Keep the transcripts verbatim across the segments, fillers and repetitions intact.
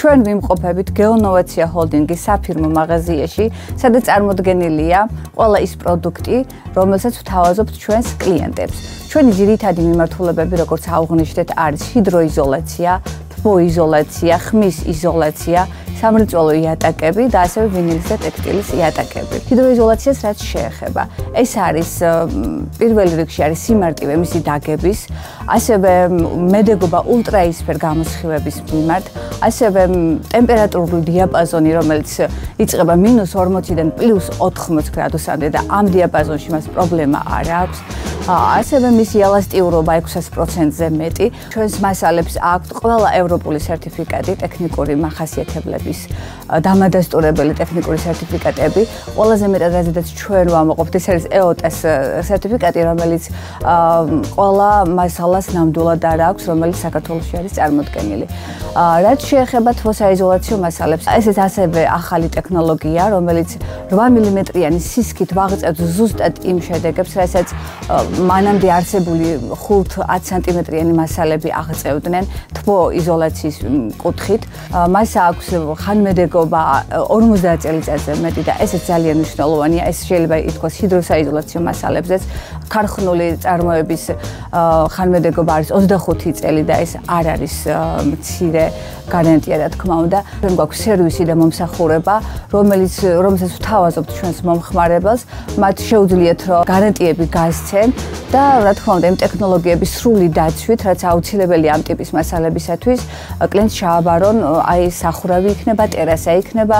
ჩვენ ვიმყოფებით გეონოვაცია ჰოლდინგის საფირმო მაღაზიაში, სადაც წარმოდგენილია ყველა ის პროდუქტი, რომელსაც ვთავაზობთ ჩვენს კლიენტებს. ჩვენი ძირითადი მიმართულებები, როგორც აღვნიშნეთ, არის ჰიდროიზოლაცია, თბოიზოლაცია, ხმის იზოლაცია, სამრეწველო იატაკები და ასევე ვინილის და ტექსტილის იატაკები. ჰიდროიზოლაციას რაც შეეხება, ეს არის პირველ რიგში არის სიმარტივე მისი დაგების, ასევე მედეგობა ულტრაისფერ გამოსხივების მიმართ, ასევე ტემპერატურული დიაპაზონი, რომელიც იწყება მინუს ორმოციდან პლუს ოთხმოც გრადუსამდე და ამ დიაპაზონში მას პრობლემა არ აქვს. ასევე მისი ელასტიურობა ექვსას პროცენტზე მეტი. ჩვენს მასალებს აქვთ ყველა ევროპული სერტიფიკატი, ტექნიკური მახასიათებლების დამადასტურებელი ტექნიკური სერტიფიკატები. ყველაზე მეტად რაზედაც ჩვენ ვამოყოფთ, ეს არის E O T S სერტიფიკატი, რომელიც ყველა მასალას ნამდვილად არ აქვს, რომელიც საქართველოში არის წარმოდგენილი. რაც შეეხება თბოსაიზოლაციო მასალებს, ესეც ასევე ახალი ტექნოლოგია, რომელიც რვა მილიმეტრიანი სისქით ვაღწევთ ზუსტად იმ შედეგებს, რასაც მანამდე არსებული ხუთ-ათ სანტიმეტრიანი მასალები აღწევდნენ თბოიზოლაციის კუთხით. მას აქვს ხანმედეგობა ორმოცდაათ წელიწადზე მეტი და ესეც ძალიან მნიშვნელოვანია. ეს შეიძლება ითქვას ჰიდროსაიზოლაციო მასალებზეც. ქარხნული წარმოების ხანმედეგობა არის ოცდახუთი წელი და ეს არ არის მცირე გარანტია, რა თქმა უნდა. ჩვენ გვაქვს სერვისი და მომსახურება, რომელიც რომელსაც ვთავაზობთ ჩვენს მომხმარებელს, მათ შეუძლიათ რომ გარანტიები გასცენ და რა თქმა უნდა, იმ ტექნოლოგიების სრული დაცვით, რაც აუცილებელია ამ ტიპის მასალებისათვის, კლიენტს ჩააბარონ, აი სახურავი იქნება, ტერასა იქნება,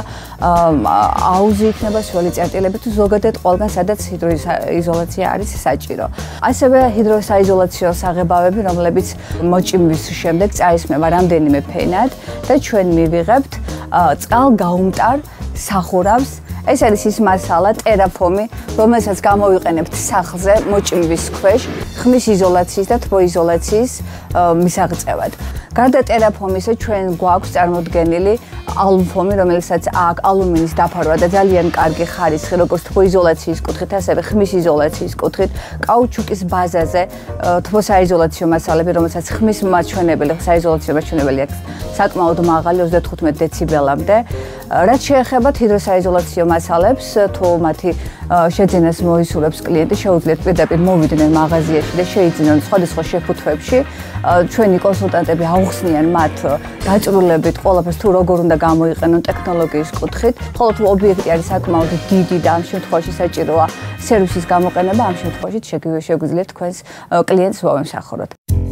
აუზი იქნება, სველი წერტილები თუ ზოგადად ყველგან, სადაც ჰიდროიზოლაცია არის საჭირო. ასევე ჰიდროსაიზოლაციო საღებავები, რომლებიც მოჭიმვის შემდეგ წაისმება რამდენიმე ფენად და ჩვენ მივიღებთ წყალგაუმტარ სახურავს. ეს არის ის მასალა, ტერაფომი, რომელსაც გამოვიყენებთ სახლზე მოჭიმვის ქვეშ, ხმის იზოლაციის და თბოიზოლაციის მისაღწევად. გარდა ტერაფომისა, ჩვენ გვაქვს წარმოდგენილი ალუმფომი, რომელსაც აქ ალუმინის დაფარვა და ძალიან კარგი ხარისხი, როგორც თბოიზოლაციის კუთხით, ასევე ხმის იზოლაციის კუთხით, კაუჩუკის ბაზაზე თბოსაიზოლაციო მასალები, რომელსაც ხმის მაჩვენებელი, საიზოლაციო მაჩვენებელი აქვს საკმაოდ მაღალი ოცდათხუთმეტ დეციბელამდე. რაც შეეხება ჰიდროსაიზოლაციო მასალებს, თუ მათი შეძენას მოისურვებს კლიენტი, შეუძლიათ პირდაპირ მოვიდნენ მაღაზიაში და შეიძინონ სხვადასხვა შეფუთვებში. ჩვენი კონსულტანტები აუხსნიან მათ დაწვრილებით ყველაფერს თუ როგორ უნდა გამოიყენონ ტექნოლოგიის კუთხით. ხოლო თუ ობიექტი არის საკმაოდ დიდი და ამ შემთხვევაში საჭიროა სერვისის გამოყენება, ამ შემთხვევაში შეგვიძლიათ თქვენს კლიენტს მოვემსახუროთ.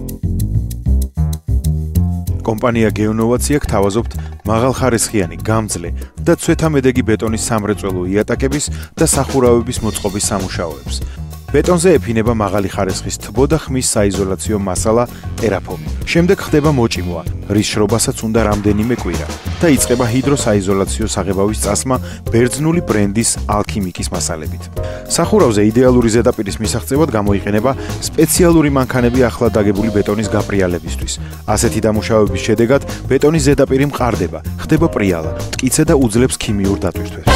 კომპანია გეონოვაცია გთავაზობთ მაღალხარისხიანი, გამძლე და ცვეთამედეგი ბეტონის სამრეწველო იატაკების და სახურავების მოწყობის სამუშაოებს. ბეტონზე ეფინება მაღალი ხარისხის თბო და ხმის საიზოლაციო მასალა ტერაფომი. შემდეგ ხდება მოჭიმვა, რის შრობასაც უნდა რამდენიმე კვირა და იწყება ჰიდროსაიზოლაციო საღებავის წასმა ბერძნული ბრენდის ალქიმიკის მასალებით. სახურავზე იდეალური ზედაპირის მისაღწევად გამოიყენება სპეციალური მანქანები ახლად დაგებული ბეტონის გაფრიალებისთვის. ასეთი დამუშავების შედეგად ბეტონის ზედაპირი მყარდება, ხდება პრიალა, მტკიცე და უძლებს ქიმიურ დატვირთვას.